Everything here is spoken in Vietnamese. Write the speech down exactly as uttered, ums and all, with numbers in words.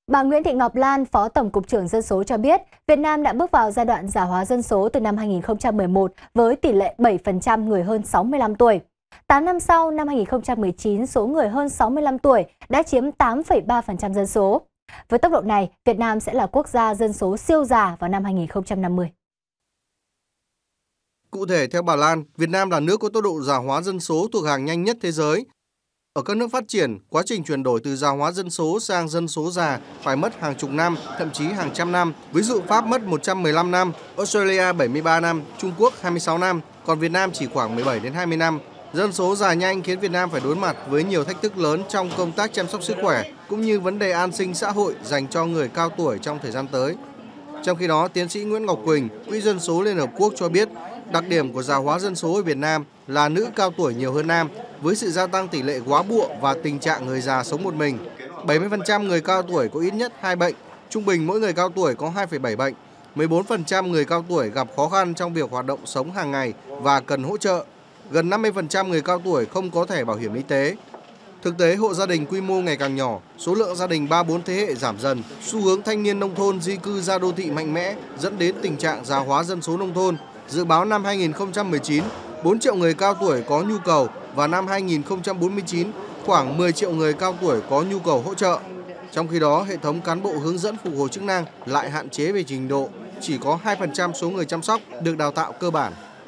Bà Nguyễn Thị Ngọc Lan, Phó Tổng cục trưởng Dân số cho biết, Việt Nam đã bước vào giai đoạn già hóa dân số từ năm hai nghìn không trăm mười một với tỷ lệ bảy phần trăm người hơn sáu mươi lăm tuổi. tám năm sau, năm hai nghìn không trăm mười chín, số người hơn sáu mươi lăm tuổi đã chiếm tám phẩy ba phần trăm dân số. Với tốc độ này, Việt Nam sẽ là quốc gia dân số siêu già vào năm hai nghìn không trăm năm mươi. Cụ thể, theo bà Lan, Việt Nam là nước có tốc độ già hóa dân số thuộc hàng nhanh nhất thế giới. Ở các nước phát triển, quá trình chuyển đổi từ già hóa dân số sang dân số già phải mất hàng chục năm, thậm chí hàng trăm năm. Ví dụ Pháp mất một trăm mười lăm năm, Australia bảy mươi ba năm, Trung Quốc hai mươi sáu năm, còn Việt Nam chỉ khoảng mười bảy đến hai mươi năm. Dân số già nhanh khiến Việt Nam phải đối mặt với nhiều thách thức lớn trong công tác chăm sóc sức khỏe, cũng như vấn đề an sinh xã hội dành cho người cao tuổi trong thời gian tới. Trong khi đó, tiến sĩ Nguyễn Ngọc Quỳnh, Quỹ Dân số Liên Hợp Quốc cho biết, đặc điểm của già hóa dân số ở Việt Nam là nữ cao tuổi nhiều hơn nam, với sự gia tăng tỷ lệ góa bụa và tình trạng người già sống một mình. bảy mươi phần trăm người cao tuổi có ít nhất hai bệnh, trung bình mỗi người cao tuổi có hai phẩy bảy bệnh. mười bốn phần trăm người cao tuổi gặp khó khăn trong việc hoạt động sống hàng ngày và cần hỗ trợ. Gần năm mươi phần trăm người cao tuổi không có thẻ bảo hiểm y tế. Thực tế, hộ gia đình quy mô ngày càng nhỏ, số lượng gia đình ba bốn thế hệ giảm dần, xu hướng thanh niên nông thôn di cư ra đô thị mạnh mẽ dẫn đến tình trạng già hóa dân số nông thôn. Dự báo năm hai nghìn không trăm mười chín, bốn triệu người cao tuổi có nhu cầu và năm hai nghìn không trăm bốn mươi chín, khoảng mười triệu người cao tuổi có nhu cầu hỗ trợ. Trong khi đó, hệ thống cán bộ hướng dẫn phục hồi chức năng lại hạn chế về trình độ, chỉ có hai phần trăm số người chăm sóc được đào tạo cơ bản.